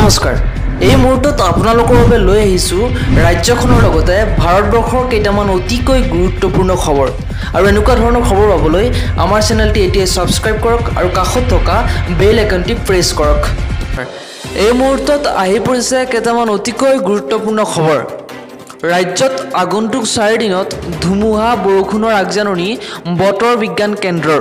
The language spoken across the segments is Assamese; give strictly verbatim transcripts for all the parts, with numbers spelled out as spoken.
নমস্কাৰ এই মুহূৰ্তত আপোনালোকৰ বাবে লৈ আহিছো ৰাজ্যখনৰ লগতে ভাৰতবৰ্ষৰ কেইটামান অতিকৈ গুৰুত্বপূৰ্ণ খবৰ আৰু এনেকুৱা ধৰণৰ খবৰ পাবলৈ আমাৰ চেনেলটি এতিয়া সাবস্ক্ৰাইব কৰক আৰু কাষত থকা বেল আইকনটি প্ৰেছ কৰক এই মুহূৰ্তত আহি পৰিছে কেইটামান অতিকৈ গুৰুত্বপূৰ্ণ খবৰ ৰাজ্যত আগন্তুক চাৰি দিনত ধুমুহা বৰষুণৰ আগজাননী বতৰ বিজ্ঞান কেন্দ্ৰৰ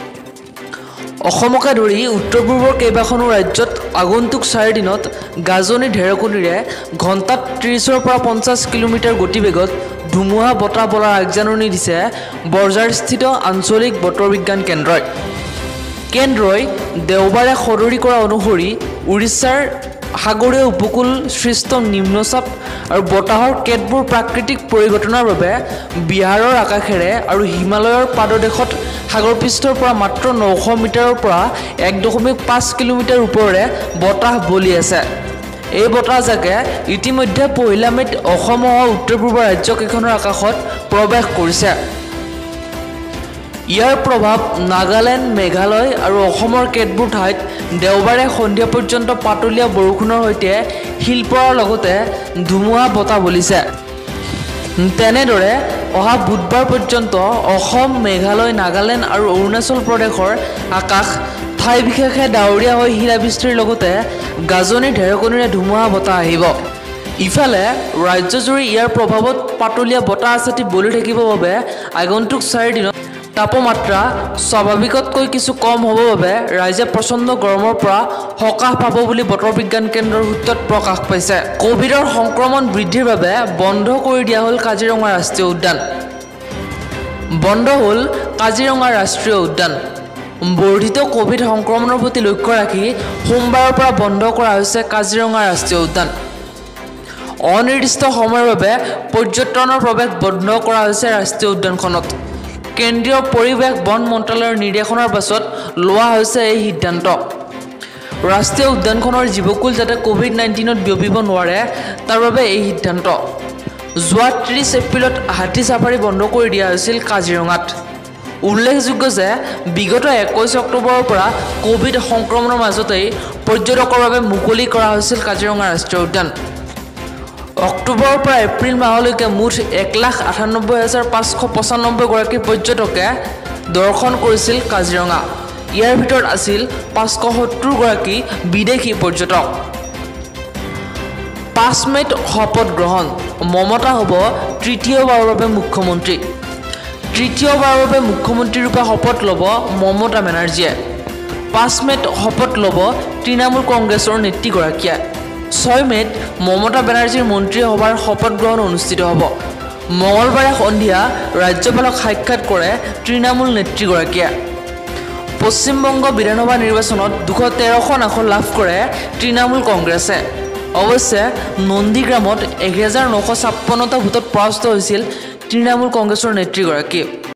অসমকে ধৰি উত্তৰ পূৰ্বৰ কেইবাখনো ৰাজ্যত আগন্তুক চাৰি দিনত গাজনি ঢেৰেকনিৰে ঘণ্টাত ত্ৰিছৰ পৰা পঞ্চাছ কিলোমিটাৰ গতিবেগত ধুমুহা বতাহ বলাৰ আগজাননী দিছে বৰঝাৰস্থিত আঞ্চলিক বতৰ বিজ্ঞান কেন্দ্ৰই কেন্দ্ৰই দেওবাৰে সদৰি কৰা অনুসৰি উৰিষ্যাৰ সাগৰীয় উপকূল সৃষ্ট নিম্নচাপ আৰু বতাহৰ কেতবোৰ প্ৰাকৃতিক পৰিঘটনাৰ বাবে বিহাৰৰ আকাশেৰে আৰু হিমালয়ৰ পাদদেশত সাগৰ পৃষ্ঠৰ পৰা মাত্ৰ নশ মিটাৰৰ পৰা এক দশমিক পাঁচ কিলোমিটাৰ ওপৰেৰে বতাহ বলি আছে এই বতাহজাকে ইতিমধ্যে পহিলা মেত অসম আৰু উত্তৰ পূৰ্ব ৰাজ্যকেইখনৰ আকাশত প্ৰৱেশ কৰিছে ইয়াৰ প্ৰভাৱ নাগালেণ্ড মেঘালয় আৰু অসমৰ কেতবোৰ ঠাইত দেওবাৰে সন্ধিয়া পৰ্যন্ত পাতলীয়া বৰষুণৰ সৈতে শিল পৰাৰ লগতে ধুমুহা বতাহ বলিছে তেনেদৰে অহা বুধবাৰ পৰ্যন্ত অসম মেঘালয় নাগালেণ্ড আৰু অৰুণাচল প্ৰদেশৰ আকাশ ঠাই বিশেষে ডাৱৰীয়া হৈ শিলাবৃষ্টিৰ লগতে গাজনি ঢেৰেকনিৰে ধুমুহা বতাহ আহিব ইফালে ৰাজ্যজুৰি ইয়াৰ প্ৰভাৱত পাতলীয়া বতাহ আছাতি বলি থাকিব বাবে আগন্তুক চাৰি দিনত তাপমাত্ৰা স্বাভাৱিকতকৈ কিছু কম হ'ব বাবে ৰাজ্যে প্ৰচণ্ড গৰমৰ পৰা সকাহ পাব বুলি বতৰ বিজ্ঞান কেন্দ্ৰৰ সূত্ৰত প্ৰকাশ পাইছে কোভিডৰ সংক্ৰমণ বৃদ্ধিৰ বাবে বন্ধ কৰি দিয়া হ'ল কাজিৰঙা ৰাষ্ট্ৰীয় উদ্যান বন্ধ হ'ল কাজিৰঙা ৰাষ্ট্ৰীয় উদ্যান বৰ্ধিত কোভিড সংক্ৰমণৰ প্ৰতি লক্ষ্য ৰাখি সোমবাৰৰ পৰা বন্ধ কৰা হৈছে কাজিৰঙা ৰাষ্ট্ৰীয় উদ্যান অনিৰ্দিষ্ট সময়ৰ বাবে পৰ্যটনৰ প্ৰৱেশ বন্ধ কৰা হৈছে ৰাষ্ট্ৰীয় উদ্যানখনত কেন্দ্ৰীয় পৰিৱেশ বন মন্ত্ৰালয়ৰ নিৰ্দেশনাৰ পাছত লোৱা হৈছে এই সিদ্ধান্ত ৰাষ্ট্ৰীয় উদ্যানখনৰ জীৱকুল যাতে কোভিড নাইণ্টিনত বিয়পিব নোৱাৰে তাৰ বাবে এই সিদ্ধান্ত যোৱা ত্ৰিছ এপ্ৰিলত হাতী চাফাৰী বন্ধ কৰি দিয়া হৈছিল কাজিৰঙাত উল্লেখযোগ্য যে বিগত একৈছ অক্টোবৰৰ পৰা কোভিড সংক্ৰমণৰ মাজতেই পৰ্যটকৰ বাবে মুকলি কৰা হৈছিল কাজিৰঙা ৰাষ্ট্ৰীয় উদ্যান অক্টোবৰৰ পৰা এপ্ৰিল মাহলৈকে মুঠ এক লাখ আঠানব্বৈ হাজাৰ পাঁচশ পঁচানব্বৈ গৰাকী পৰ্যটকে দৰ্শন কৰিছিল কাজিৰঙা ইয়াৰ ভিতৰত আছিল পাঁচশ সত্তৰ গৰাকী বিদেশী পৰ্যটক পাঁচ মেত শপত গ্ৰহণ মমতা হ'ব তৃতীয়বাৰৰ বাবে মুখ্যমন্ত্ৰী তৃতীয়বাৰৰ বাবে মুখ্যমন্ত্ৰী ৰূপে শপত ল'ব মমতা বেনাৰ্জীয়ে পাঁচ মেত শপত ল'ব তৃণমূল কংগ্ৰেছৰ নেত্ৰীগৰাকীয়ে ছয় মেত মমতা বেনাৰ্জীৰ মন্ত্ৰী সভাৰ শপত গ্ৰহণ অনুষ্ঠিত হ'ব মঙলবাৰে সন্ধিয়া ৰাজ্যপালক সাক্ষাৎ কৰে তৃণমূল নেত্ৰীগৰাকীয়ে পশ্চিমবংগ বিধানসভা নিৰ্বাচনত দুশ তেৰখন আসন লাভ কৰে তৃণমূল কংগ্ৰেছে অৱশ্যে নন্দীগ্ৰামত এক হাজাৰ নশ ছাপন্নটা ভোটত পৰাস্ত হৈছিল তৃণমূল কংগ্ৰেছৰ নেত্ৰীগৰাকী